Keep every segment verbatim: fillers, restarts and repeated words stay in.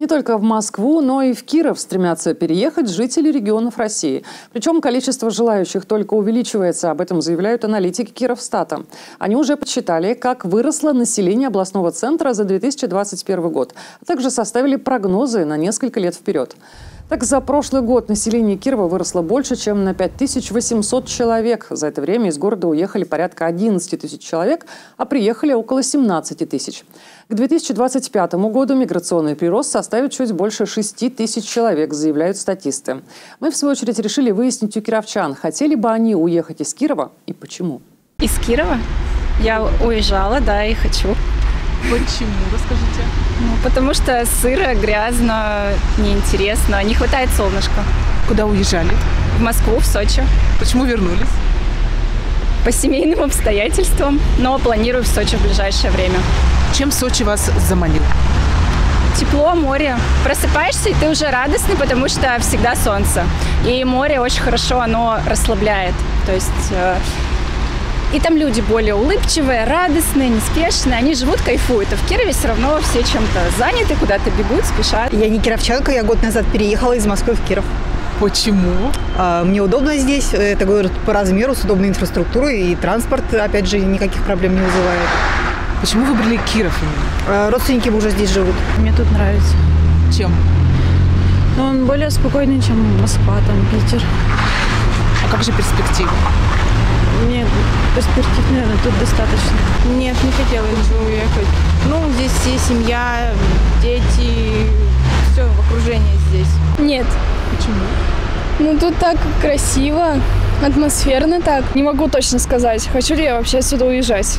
Не только в Москву, но и в Киров стремятся переехать жители регионов России. Причем количество желающих только увеличивается. Об этом заявляют аналитики Кировстата. Они уже подсчитали, как выросло население областного центра за две тысячи двадцать первый год, а также составили прогнозы на несколько лет вперед. Так, за прошлый год население Кирова выросло больше, чем на пять тысяч восемьсот человек. За это время из города уехали порядка одиннадцати тысяч человек, а приехали около семнадцати тысяч. К две тысячи двадцать пятому году миграционный прирост составит чуть больше шести тысяч человек, заявляют статисты. Мы, в свою очередь, решили выяснить у кировчан, хотели бы они уехать из Кирова и почему. Из Кирова? Я уезжала, да, и хочу. Почему? Расскажите. Ну, потому что сыро, грязно, неинтересно, не хватает солнышка. Куда уезжали? В Москву, в Сочи. Почему вернулись? По семейным обстоятельствам, но планирую в Сочи в ближайшее время. Чем Сочи вас заманил? Тепло, море. Просыпаешься, и ты уже радостный, потому что всегда солнце. И море очень хорошо, оно расслабляет. То есть... И там люди более улыбчивые, радостные, неспешные. Они живут, кайфуют. А в Кирове все равно все чем-то заняты, куда-то бегут, спешат. Я не кировчанка, я год назад переехала из Москвы в Киров. Почему? А, мне удобно здесь, это говорят, по размеру, с удобной инфраструктурой. И транспорт, опять же, никаких проблем не вызывает. Почему выбрали Киров именно? А, родственники уже здесь живут. Мне тут нравится. Чем? Но он более спокойный, чем Москва, там, Питер. А как же перспективы? Нет, перспектив, наверное, тут достаточно. Нет, не хотела еще уехать. Ну, здесь все семья, дети, все окружение здесь. Нет. Почему? Ну, тут так красиво, атмосферно так. Не могу точно сказать, хочу ли я вообще отсюда уезжать.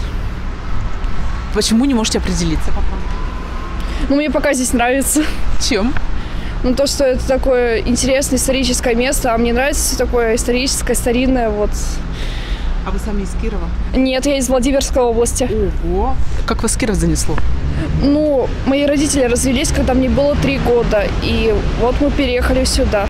Почему не можете определиться пока? Ну, мне пока здесь нравится. Чем? Ну, то, что это такое интересное историческое место, а мне нравится все такое историческое, старинное, вот. А вы сами из Кирова? Нет, я из Владимирской области. Ого! Как вас Киров занесло? Ну, мои родители развелись, когда мне было три года, и вот мы переехали сюда.